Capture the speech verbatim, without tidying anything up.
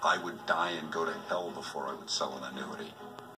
I would die and go to hell before I would sell an annuity.